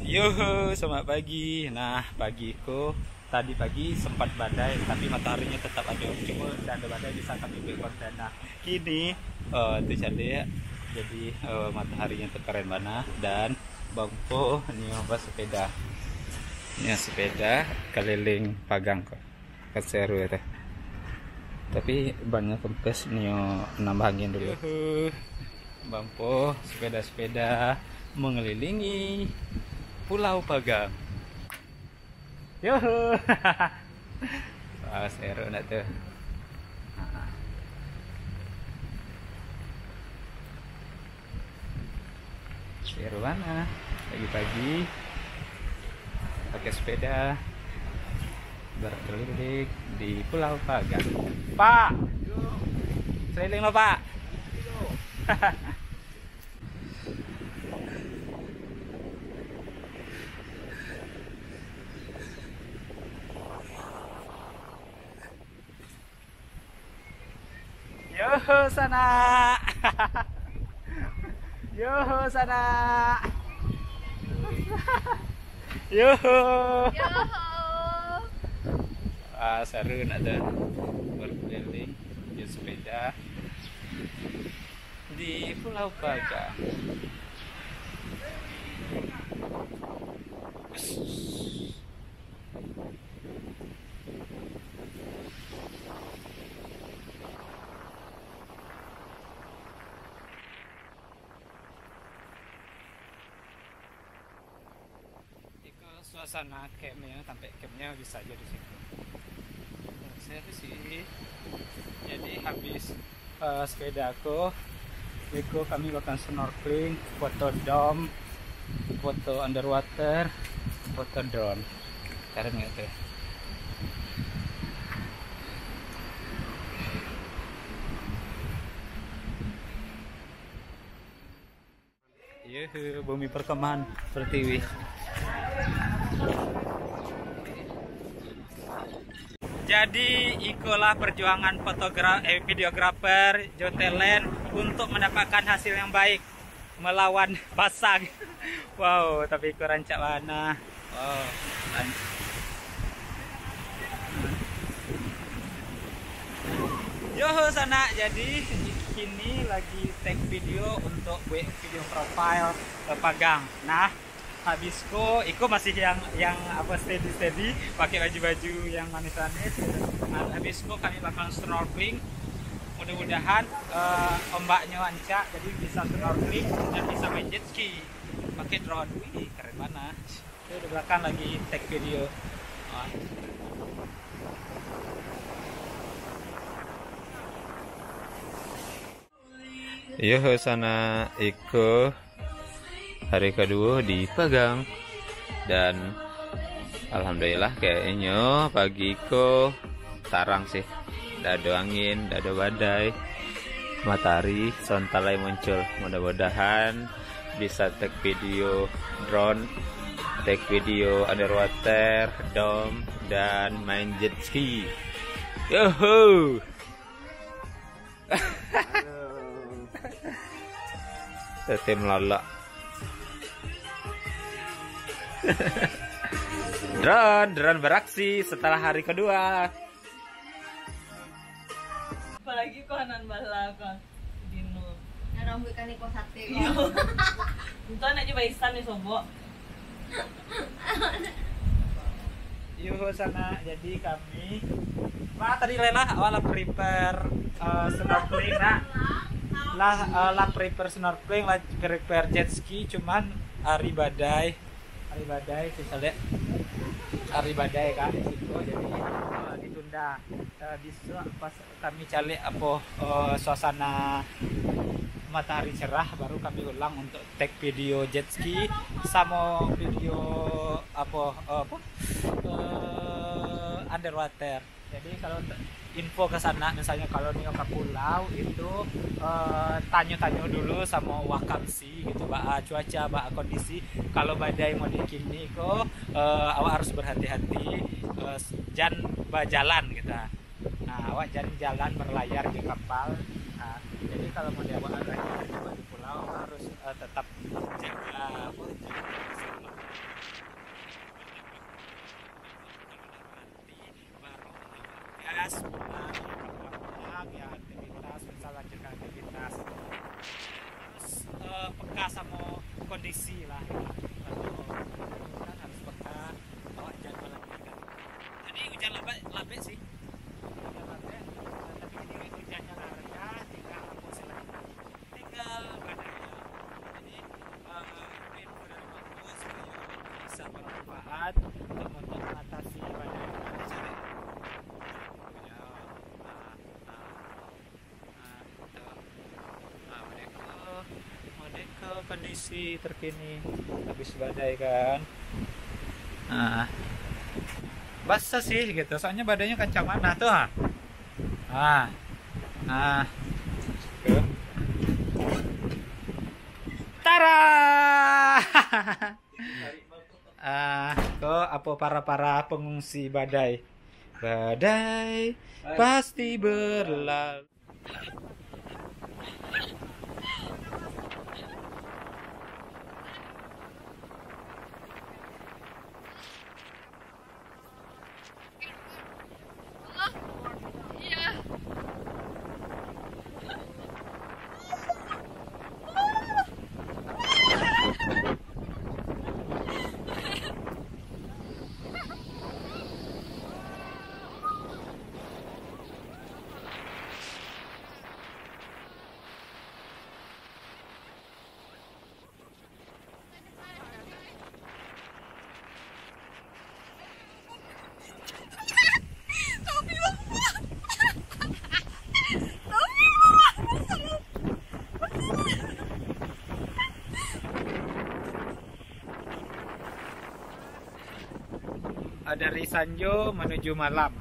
Yuhu, selamat pagi. Nah, pagiku tadi pagi sempat badai, tapi mataharinya tetap ada. Cuma tidak ada badai bisa kami buat konten. Nah, kini itu ya. Jadi mataharinya tuh keren banget dan bangpo ini apa sepeda. Ini sepeda keliling Pagang kok. Keseru ya teh. Tapi banyak kempes nih nambahin dulu. Yuhu, bangpo sepeda-sepeda mengelilingi Pulau Pagang. Yuhu. Wah, seru nak tuh. Seru mana? Pagi-pagi pakai sepeda berkeliling di Pulau Pagang. Pak, keliling lo Pak. Yoho sana. Yoho sana. Yoho. Yoho. Seru nak tuh berkeliling di sepeda di Pulau Pagang. Suasana campnya, sampai campnya bisa aja di situ. Seru sih. Jadi habis sepedaku, itu kami bakal snorkeling, foto dome, foto underwater, foto drone. Keren nggak tuh? Yuhu, bumi perkemahan pertiwi. Jadi ikulah perjuangan videografer Joteland untuk mendapatkan hasil yang baik melawan pasang. Wow, tapi iku rancak mana? Wow, Yoho sana. Jadi kini lagi take video untuk video profile Pagang. Nah, habisku masih yang apa steady pakai baju yang manis-manis. Nah, habisku kami bakal snorkeling, mudah-mudahan ombaknya lancar jadi bisa snorkeling dan bisa main jet ski pakai drone. Wih, keren mana. Itu di belakang lagi take video. Yo sana Iko hari kedua di Pagang dan alhamdulillah kayaknya pagi ko tarang sih, tidak ada angin, tidak ada badai, matahari sontalai muncul. Mudah-mudahan bisa take video drone, take video underwater, dome, dan main jet ski. Yoho. Tim lala. drone beraksi setelah hari kedua. Apalagi kohanan bala kan dino. Rambut kan iko sate. Untuk anak coba isan nih sobo. Yuhu sana. Jadi kami tadi lelah awal prepare snorkeling lah prepare snorkeling, lah prepare jet ski, cuman hari badai kita lihat hari badai kan di situ, jadi ditunda. Di pas kami cari suasana matahari cerah baru kami ulang untuk take video jet ski sama video underwater. Jadi kalau info ke sana misalnya kalau nih ke pulau itu tanya-tanya dulu sama wakamsi gitu, cuaca, kondisi. Kalau badai mau dikini kok awak harus berhati-hati, jangan berjalan gitu. Nah, awak jangan jalan berlayar di kapal. Nah, jadi kalau mau diawak di pulau harus tetap jaga aktivitas pulang ya aktivitas bisa lanjutkan aktivitas harus peka sama kondisi lah kan harus peka bawa jadwal lagi kan. Jadi hujan labet sih hujan labet tapi ini hujannya reda tinggal hapus lagi tinggal badainya. Jadi info dari aku supaya bisa bermanfaat untuk mengatasi badai cari kondisi terkini habis badai kan. Nah, basah sih gitu soalnya badainya kencang mana tuh tuh. Tara kok apa para pengungsi badai pasti berlalu. Dari Sanjo menuju Malam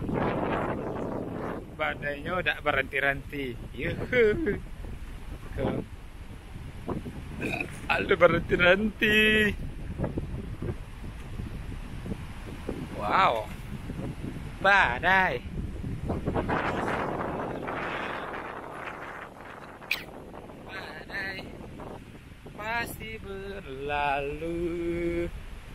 badainya udah berhenti-henti ada berhenti-henti. Wow, badai pasti berlalu.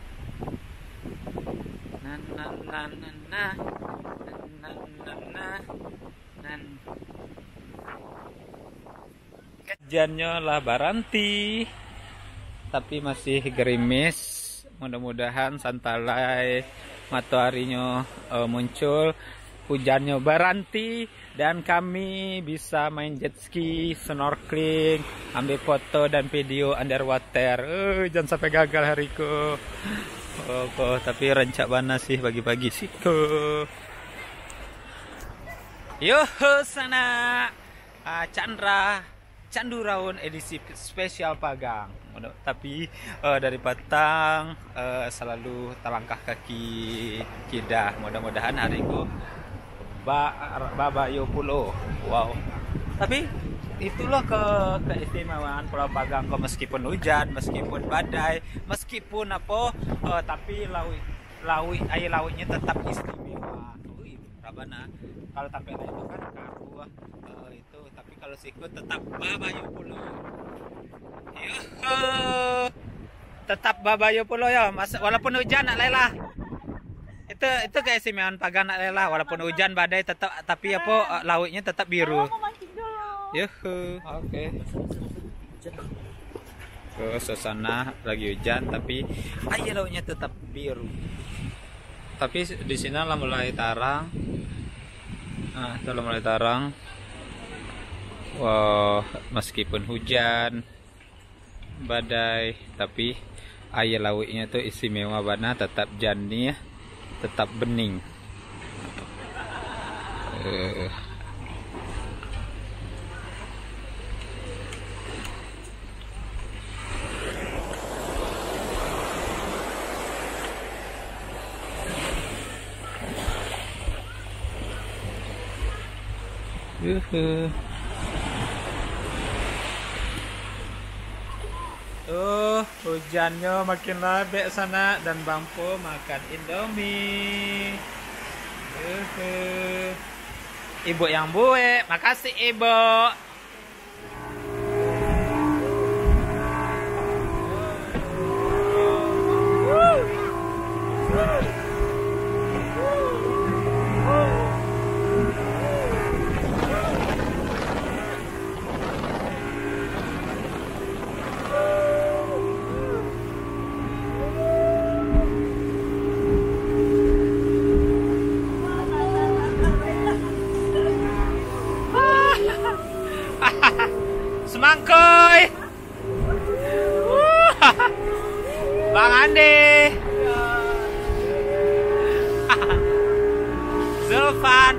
Hujannya lah baranti tapi masih gerimis, mudah-mudahan santalai mataharinya muncul, hujannya baranti dan kami bisa main jet ski, snorkeling, ambil foto dan video underwater. Jangan sampai gagal hariku. Tapi rancak bana sih pagi-pagi sih sana Canduraun edisi spesial Pagang. Tapi dari Batang selalu terlangkah kaki kidah. Mudah-mudahan hariku Babayo Pulo. Wow. Tapi itulah keistimewaan Pulau Pagang. Meskipun hujan, meskipun badai, meskipun apa, tapi air lautnya tetap istimewa. Itu Rabana. Kalau tampil itu kan karu itu, tapi kalau sikut tetap Babayo Pulo. Tetap Babayo Pulo ya, walaupun hujan nak lelah. Itu keistimewaan Pagang nak lelah, walaupun hujan badai tetap, tapi apa lautnya tetap biru. Oke. Ke suasana lagi hujan tapi air lautnya tetap biru. Tapi di sini lah mulai tarang. Nah, itu mulai tarang. Wow, meskipun hujan, badai, tapi air lautnya tuh istimewa banget, tetap jernih, tetap bening. Hujannya makin labek sana dan Bangpo makan Indomie. Ibu yang buek, makasih Ibu. Ande. Zulfan.